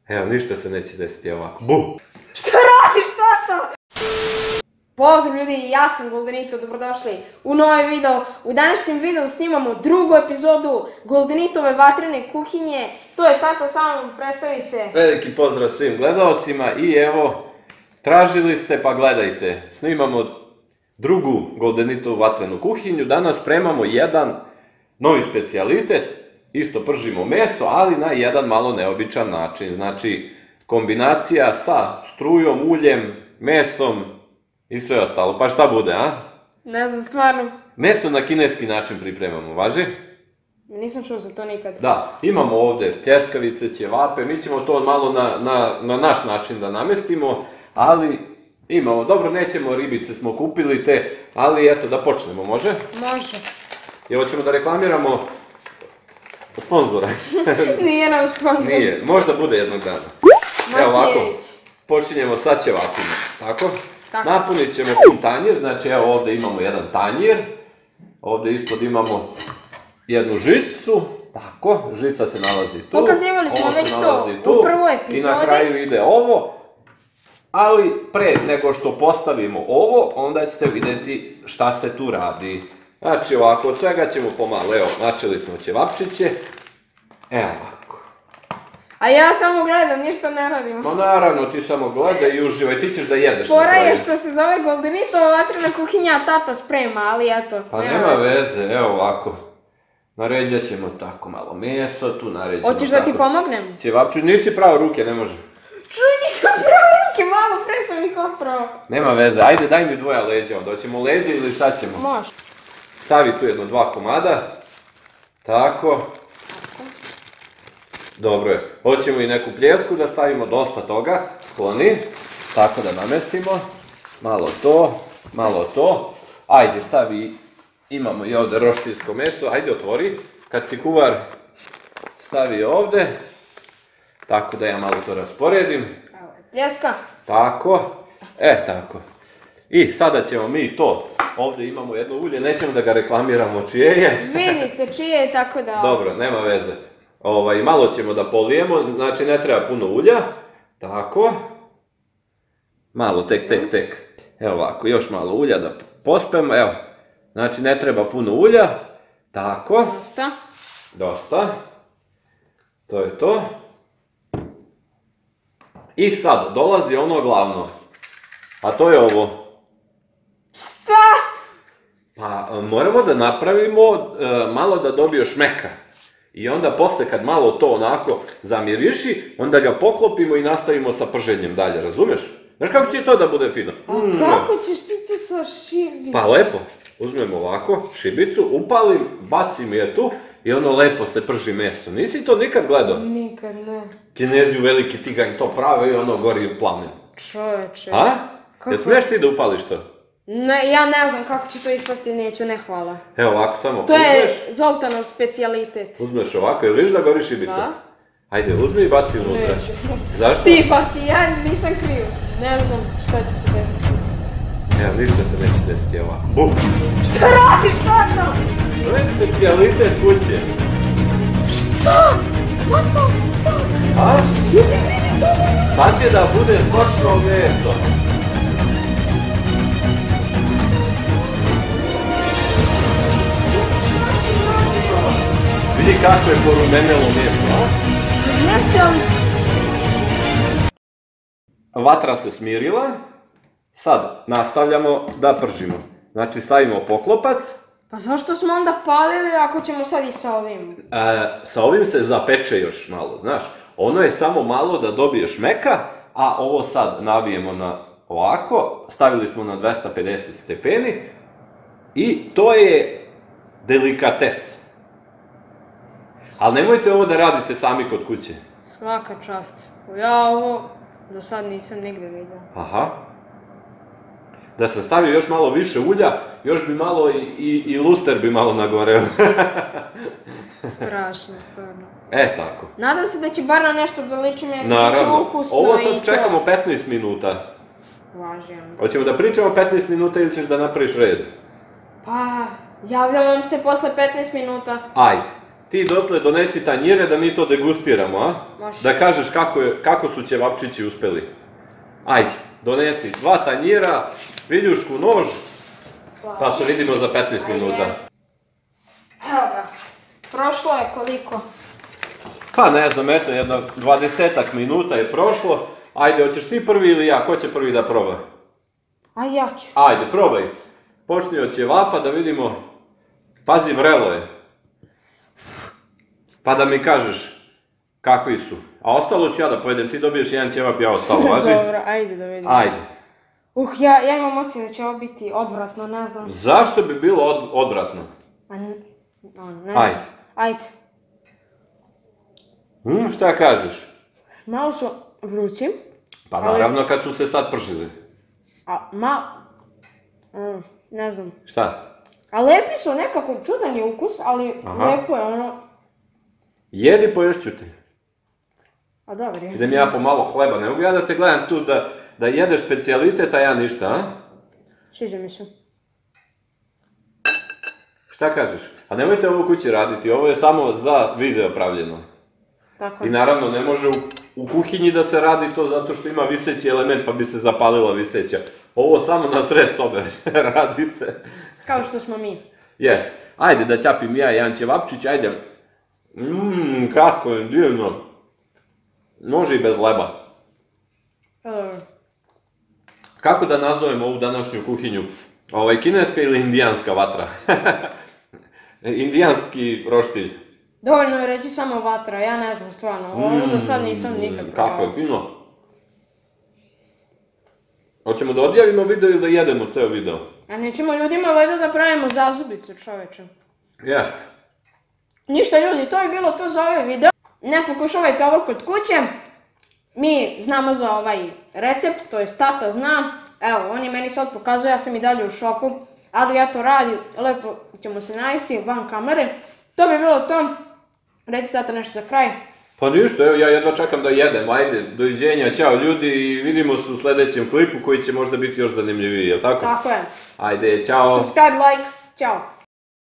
Evo, ništa se neće desiti ovako. Bum! Šta radiš, tata? Pozdrav ljudi, ja sam Goldenito, dobrodošli u novi video. U današnjem videu snimamo drugu epizodu Goldenitove vatrene kuhinje. To je tata, samo predstavi se. Veliki pozdrav svim gledalcima i evo, tražili ste pa gledajte. Snimamo drugu Goldenitovu vatrenu kuhinju. Danas spremamo jedan novi specijalitet. Isto pržimo meso, ali na jedan malo neobičan način. Znači, kombinacija sa strujom, uljem, mesom i sve ostalo. Pa šta bude, a? Ne znam, stvarno. Meso na kineski način pripremamo, važi? Nisam čuo za to nikad. Da, imamo ovde pljeskavice, ćevape, mi ćemo to malo na naš način da namestimo, ali imamo, dobro, nećemo, ribice smo kupili te, ali eto, da počnemo, može? Može. I ovo ćemo da reklamiramo sponzora. Nije nam sponzor. Nije, možda bude jednog dana. Evo ovako, počinjemo sa ćevapima, tako? Napunit ćemo pun tanjir, znači evo ovde imamo jedan tanjir, ovde ispod imamo jednu žicu, tako, žica se nalazi tu. Pokazivali smo već to u prvoj epizodi. I na kraju ide ovo, ali pre nego što postavimo ovo, onda ćete vidjeti šta se tu radi. Znači ovako, od svega ćemo pomalo, evo, načeli smo ćevapčiće, evo ovako. A ja samo gledam, ništa ne radim. Ma naravno, ti samo gledaj i uživaj, ti ćeš da jedeš na kraju. Fora je što se zove Goldenitova vatrena kuhinja, a tata sprema, ali eto. Pa nema veze, evo ovako. Naređat ćemo tako malo meso, tu naređamo tako. Hoćeš da ti pomognem? Ćevapču, nisi pravo ruke, ne može. Čuj, nisam pravo ruke, malo pre sam ih oprao. Nema veze, ajde daj mi dvoja leđa, onda hoćemo leđa ili šta ćemo? Može. Stavi tu jedno dva komada. Tako. Dobro je. Hoćemo i neku pljesku da stavimo, dosta toga. Skloni. Tako da namestimo. Malo to, malo to. Ajde, stavi, imamo i ovdje roštilsko meso. Ajde, otvori. Kad si kuvar, stavi ovdje. Tako da ja malo to rasporedim. Pljeska. Tako. Tako. I sada ćemo mi to. Ovdje imamo jedno ulje, nećemo da ga reklamiramo čije je. Vidi se čije je, tako da... Dobro, nema veze. Malo ćemo da polijemo, znači ne treba puno ulja. Tako. Malo, tek. Evo ovako, još malo ulja da pospemo, evo. Znači ne treba puno ulja. Tako. Dosta. To je to. I sad dolazi ono glavno. A to je ovo. Šta? Pa moramo da napravimo malo da dobije šmeka. I onda posle kad malo to onako zamiriši, onda ga poklopimo i nastavimo sa prženjem dalje, razumeš? Znaš kako će to da bude fino? A kako ćeš ti to sa šibicom? Pa lepo, uzmemo ovako šibicu, upalim, bacim je tu i ono lepo se prži meso. Nisi to nikad gledao? Nikad ne. Kinezi u veliki tiganj to prave i ono gori u plamen. Čoveče. A? Jel smiješ ti da upališ to? Ne, ja ne znam kako će to ispasti, neću, ne hvala. Evo ovako samo to je Zoltanov specijalitet. Uzmeš ovako, jel viš da gori šibica? Da. Ajde, uzmi i baci unutra. Neću. Zašto? Ti baci, ja nisam kriv. Ne znam šta će se desiti. Evo, ništa se neće desiti, evo ovako. Bum! Šta radiš, tata? To je specijalitet kuće. Šta? What the fuck? A? Sad će da bude sočno meso. Vidi kako je porumenelo meso, a? Nešto... Vatra se smirila. Sad nastavljamo da pržimo. Znači stavimo poklopac. Pa zašto smo onda palili ako ćemo sad i sa ovim? Sa ovim se zapeče još malo, znaš. Ono je samo malo da dobije šmeka, a ovo sad navijemo na ovako. Stavili smo na 250 stepeni. I to je delikates. Ali nemojte ovo da radite sami kod kuće. Svaka čast. Ja ovo do sad nisam nigde vidio. Aha. Da sam stavio još malo više ulja, još bi malo i luster bi malo nagoreo. Strašno, stvarno. Tako. Nadam se da će bar na nešto da liči meso, da će Naravno. ukusno Ovo i sad to. čekamo 15 minuta. Važno. Hoćemo da pričamo 15 minuta ili ćeš da napraviš rez? Pa, javljam vam se posle 15 minuta. Ajde. ti dotle donesi tanjire da mi to degustiramo, a? Može. Da kažeš kako su ćevapčići uspeli. Ajde, donesi 2 tanjira, viljušku, nož, pa se vidimo za 15 minuta. Evo ga, prošlo je koliko? Pa ne znam, eto, jedno 20 minuta je prošlo. Ajde, hoćeš ti prvi ili ja? Ko će prvi da proba? A ja ću. Ajde, probaj. Počni od ćevapa da vidimo. Pazi, vrelo je. Pa da mi kažeš kakvi su. A ostalo ću ja da pojedem, ti dobiješ jedan ćevap, ja ostalo, važi? Dobro, ajde da vidimo. Ajde. Ja imam osjećaj da će ovo biti odvratno, ne znam. Zašto bi bilo odvratno? Ne Ajde. Ajde. Šta kažeš? Malo su vrući. Pa naravno kad su se sad pržili. Ne znam. Šta? A lepi su, nekako čudan je ukus, ali lepo je ono... Jedi, poješću ti. A dobro je. Idem ja po malo hleba, ne mogu ja da te gledam tu da jedeš specijalitet, a ja ništa, a? Sviđa mi se. Šta kažeš? A nemojte ovo u kući raditi, ovo je samo za video pravljeno. Tako I je. naravno ne može u kuhinji da se radi to zato što ima viseći element pa bi se zapalila viseća. Ovo samo na sred sobe radite. Kao što smo mi. Jest. Ajde da ćapim ja jedan ćevapčić, ajde. Kako je divno. Može i bez leba. Kako da nazovemo ovu današnju kuhinju? Kineska ili indijanska vatra? Indijanski roštilj. Dovoljno je reći samo vatra, ja ne znam stvarno. Ovo do sad nisam nikad probao. Kako je fino. Hoćemo da odjavimo video ili da jedemo ceo video? A nećemo ljudima valjda da pravimo zazubice, čoveče. Jeste. Ništa ljudi, to je bilo to za ovaj video. Ne pokušavajte ovo kod kuće. Mi znamo za ovaj recept, to jest tata zna. Evo, on je meni sad pokazao, ja sam i dalje u šoku. Ali ja to radim, lepo ćemo se najesti van kamere. To bi bilo to. Reci tata nešto za kraj. Pa ništa, evo ja jedva čekam da jedem, ajde, doviđenja, ćao ljudi i vidimo se u sljedećem klipu koji će možda biti još zanimljiviji, jel tako? Tako je. Ajde, ćao. Subscribe, like, ćao.